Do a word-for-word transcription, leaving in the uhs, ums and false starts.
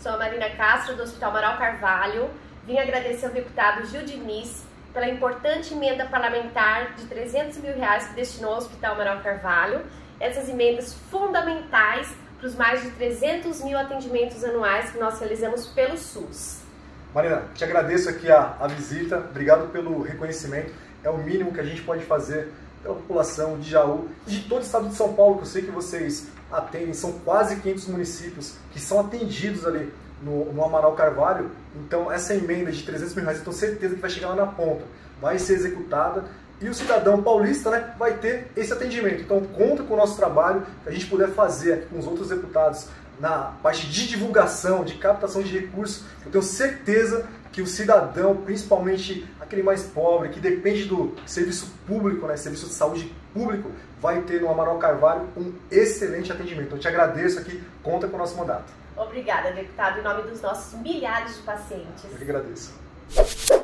Sou a Marina Castro, do Hospital Amaral Carvalho. Vim agradecer ao deputado Gil Diniz pela importante emenda parlamentar de trezentos mil reais que destinou ao Hospital Amaral Carvalho. Essas emendas fundamentais para os mais de trezentos mil atendimentos anuais que nós realizamos pelo SUS. Marina, te agradeço aqui a, a visita, obrigado pelo reconhecimento. É o mínimo que a gente pode fazer pela população de Jaú e de todo o estado de São Paulo, que eu sei que vocês atendem. São quase quinhentos municípios que são atendidos ali no, no Amaral Carvalho. Então essa emenda de trezentos mil reais, eu tenho certeza que vai chegar lá na ponta, vai ser executada e o cidadão paulista, né, vai ter esse atendimento. Então conta com o nosso trabalho, que a gente puder fazer aqui com os outros deputados na parte de divulgação, de captação de recursos. Eu tenho certeza que o cidadão, principalmente aquele mais pobre, que depende do serviço público, né, serviço de saúde público, vai ter no Amaral Carvalho um excelente atendimento. Então, eu te agradeço aqui, conta com o nosso mandato. Obrigada, deputado, em nome dos nossos milhares de pacientes. Eu que agradeço.